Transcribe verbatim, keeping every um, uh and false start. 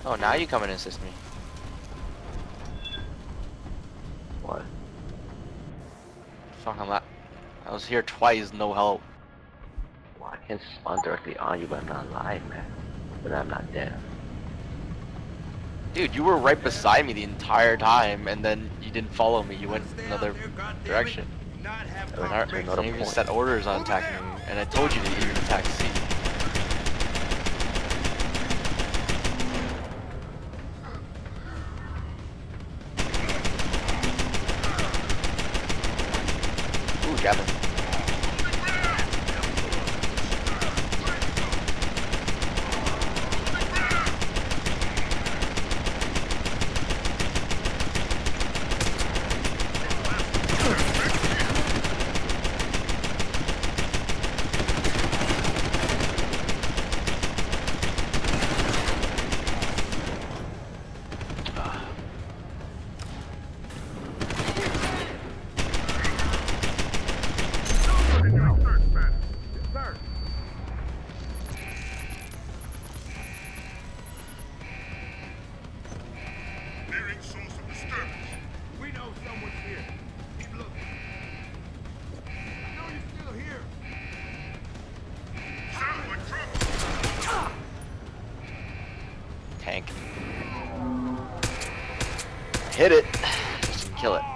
Oh, now you come and assist me. What? Fucking la- I was here twice, no help. Well, I can spawn directly on you, but I'm not alive, man. But I'm not dead. Dude, you were right beside me the entire time, and then you didn't follow me. You went another direction. I went to You another didn't even point. set orders on attacking me, and I told you to even attack C. Ooh, Gavin. Tank. Hit it. Just didn't kill it.